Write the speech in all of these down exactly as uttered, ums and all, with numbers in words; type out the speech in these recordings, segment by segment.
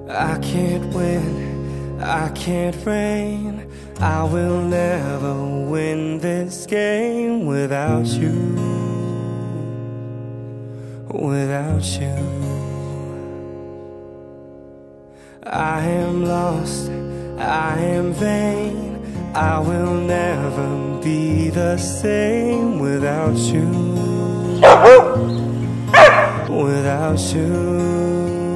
I can't win, I can't reign. I will never win this game without you, without you. I am lost, I am vain. I will never be the same without you, without you.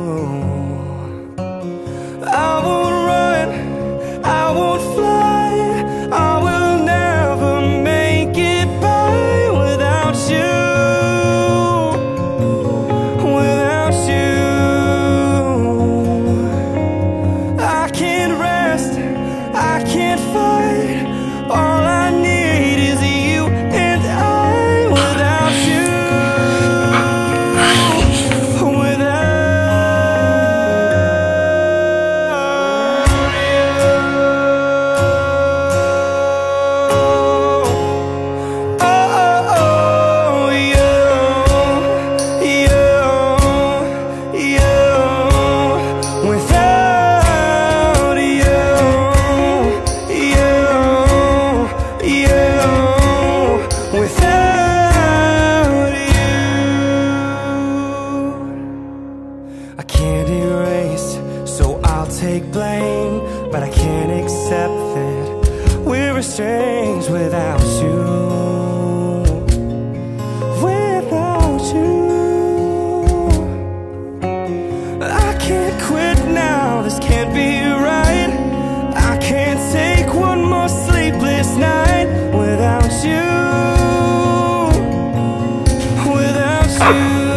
I won't run, I won't fly. I will never make it by without you, without you. I can't rest, I can't fight. All I need is you and I without you, without take blame, but I can't accept that we're estranged without you, without you. I can't quit now, this can't be right. I can't take one more sleepless night without you, without you.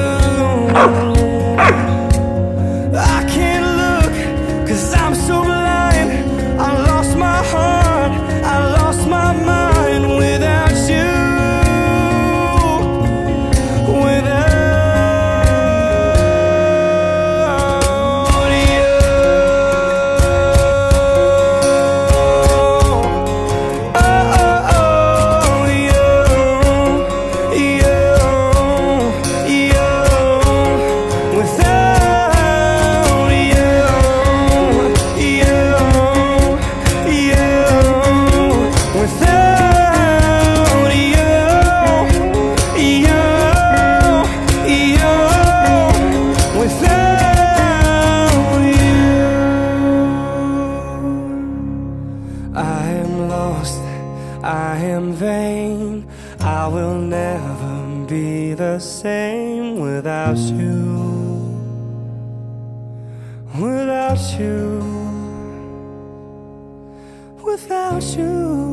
I am vain. I will never be the same without you, without you, without you.